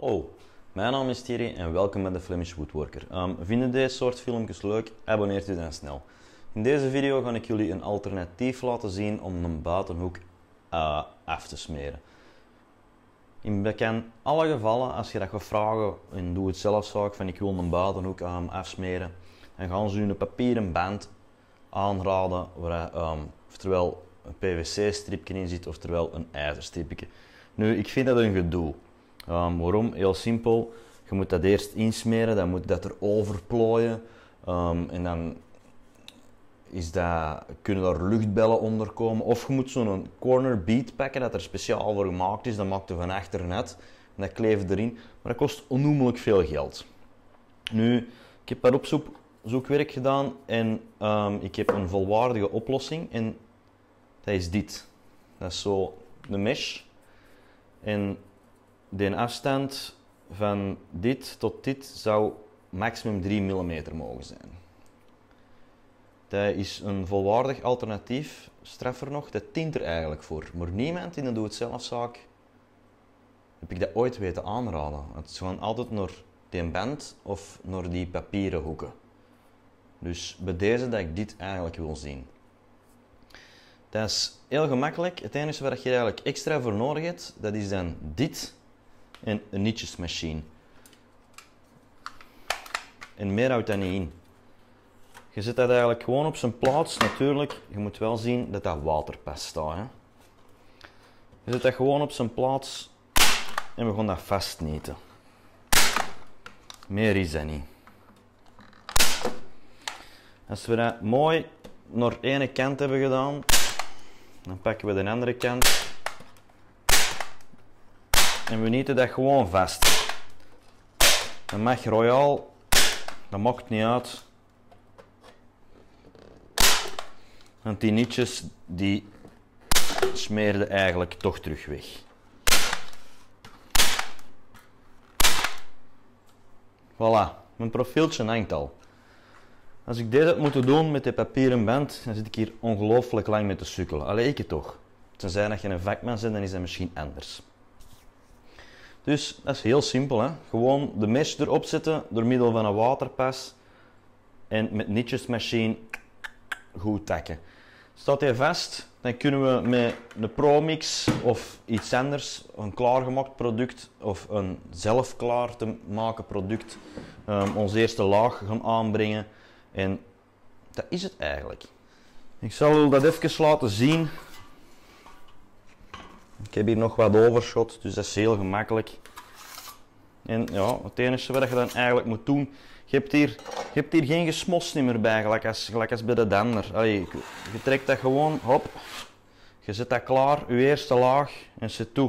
Hallo, mijn naam is Thierry en welkom bij de Flemish Woodworker. Vinden deze soort filmpjes leuk? Abonneert u dan snel. In deze video ga ik jullie een alternatief laten zien om een buitenhoek af te smeren. In bekend alle gevallen, als je dat gaat vragen in doe-het-zelf-zaak van ik wil een buitenhoek afsmeren, dan gaan ze je een papieren band aanraden waar oftewel een PVC-stripje in zit, oftewel een ijzerstripje. Nu, ik vind dat een gedoe. Waarom? Heel simpel. Je moet dat eerst insmeren, dan moet dat erover plooien. En dan kunnen daar luchtbellen onder komen. Of je moet zo'n corner bead pakken dat er speciaal voor gemaakt is. Dat maakt er van achter net. En dat kleeft erin. Maar dat kost onnoemelijk veel geld. Nu, ik heb wat zoekwerk gedaan en ik heb een volwaardige oplossing. En dat is dit. Dat is zo de mesh. En de afstand van dit tot dit zou maximum 3 mm mogen zijn. Dat is een volwaardig alternatief, straffer nog, dat dient er eigenlijk voor. Maar niemand in een doe-het-zelfzaak heb ik dat ooit weten aanraden. Het is gewoon altijd naar die band of naar die papieren hoeken. Dus bij deze dat ik dit eigenlijk wil zien. Dat is heel gemakkelijk. Het enige waar je eigenlijk extra voor nodig hebt, dat is dan dit en een nietjesmachine. En meer houdt dat niet in. Je zet dat eigenlijk gewoon op zijn plaats. Natuurlijk, je moet wel zien dat dat waterpas staat. Hè. Je zet dat gewoon op zijn plaats en we gaan dat vastnieten. Meer is dat niet. Als we dat mooi naar de ene kant hebben gedaan, dan pakken we de andere kant en we nieten dat gewoon vast. Dat mag royaal, dat maakt niet uit. Want die nietjes die smeerden eigenlijk toch terug weg. Voilà, mijn profieltje hangt al. Als ik deze had moeten doen met de papieren band, dan zit ik hier ongelooflijk lang mee te sukkelen. Allee, ik het toch. Tenzij dat je een vakman bent, dan is dat misschien anders. Dus dat is heel simpel. Hè? Gewoon de mesh erop zetten door middel van een waterpas en met nietjesmachine goed takken. Staat hij vast, dan kunnen we met een ProMix of iets anders, een klaargemaakt product of een zelf klaar te maken product, ons eerste laag gaan aanbrengen. En dat is het eigenlijk. Ik zal u dat even laten zien. Ik heb hier nog wat overschot, dus dat is heel gemakkelijk. En ja, het enige wat je dan eigenlijk moet doen, je hebt hier geen gesmos meer bij, gelijk als bij de dander. Allee, je trekt dat gewoon, hop, je zet dat klaar, je eerste laag en zet toe.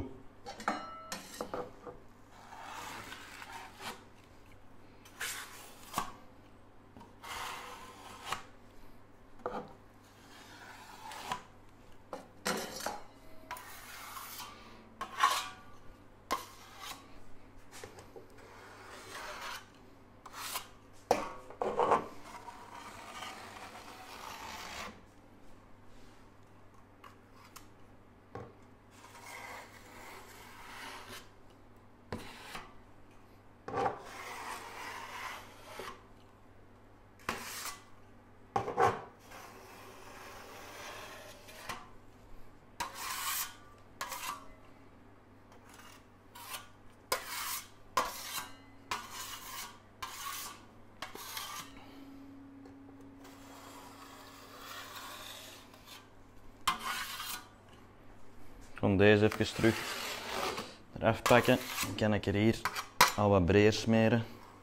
Ik ga deze even terug eraf pakken. Dan kan ik er hier al wat breder smeren.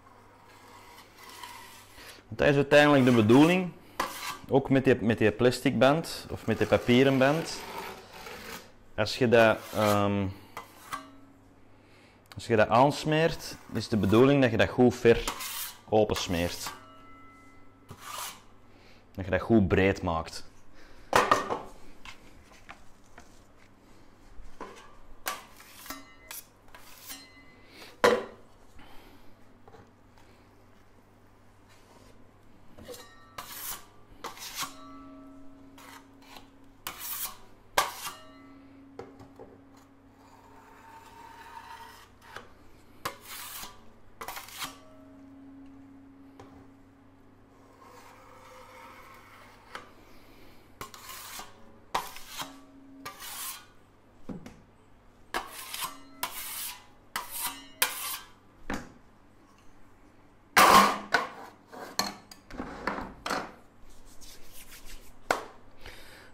Want dat is uiteindelijk de bedoeling. Ook met die plastic band of met die papieren band. Als je dat aansmeert, is de bedoeling dat je dat goed ver open smeert. Dat je dat goed breed maakt.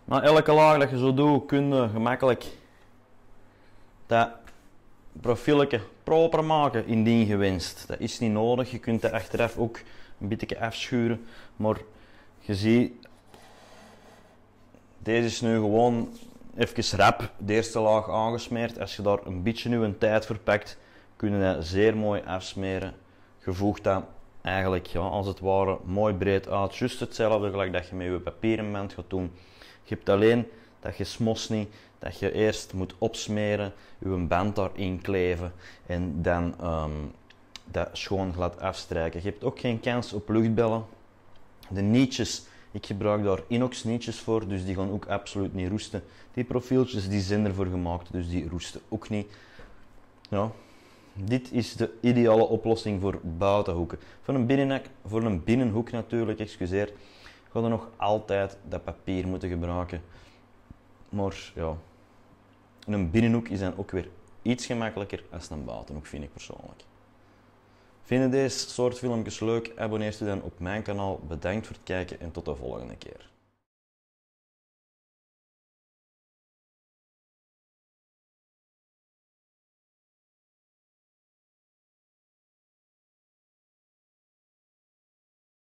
Na elke laag dat je zo doet, kun je gemakkelijk dat profieletje proper maken indien gewenst. Dat is niet nodig, je kunt dat achteraf ook een beetje afschuren, maar je ziet, deze is nu gewoon even rap de eerste laag aangesmeerd. Als je daar een beetje nu een tijd voor pakt, kun je dat zeer mooi afsmeren. Je voegt dat eigenlijk, ja, als het ware, mooi breed uit. Juist hetzelfde gelijk dat je met je papieren band gaat doen. Je hebt alleen dat je smos niet, dat je eerst moet opsmeren, je band daarin kleven en dan dat schoon glad afstrijken. Je hebt ook geen kans op luchtbellen. De nietjes, ik gebruik daar inox nietjes voor, dus die gaan ook absoluut niet roesten. Die profieltjes die zijn ervoor gemaakt, dus die roesten ook niet. Ja, dit is de ideale oplossing voor buitenhoeken. Voor een binnenhoek natuurlijk, excuseer, ga je nog altijd dat papier moeten gebruiken. Maar ja, een binnenhoek is dan ook weer iets gemakkelijker als een buitenhoek, vind ik persoonlijk. Vind je deze soort filmpjes leuk? Abonneer je dan op mijn kanaal. Bedankt voor het kijken en tot de volgende keer.